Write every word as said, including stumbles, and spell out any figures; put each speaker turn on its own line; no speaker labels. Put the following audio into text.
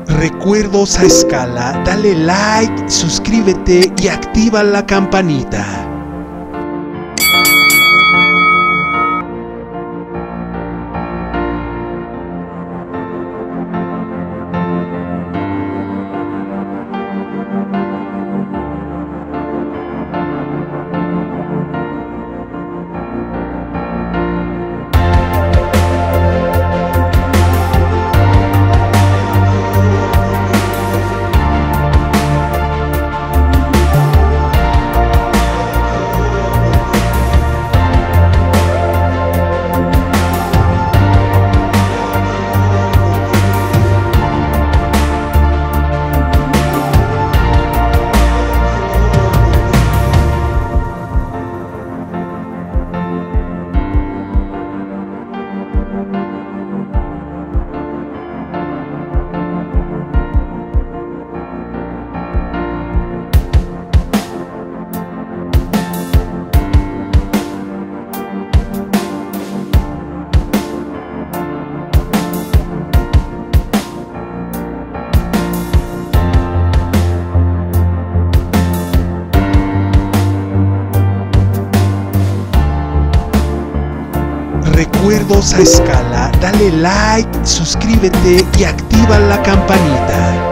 Recuerdos a escala, dale like, suscríbete y activa la campanita. Recuerdos a escala, dale like, suscríbete y activa la campanita.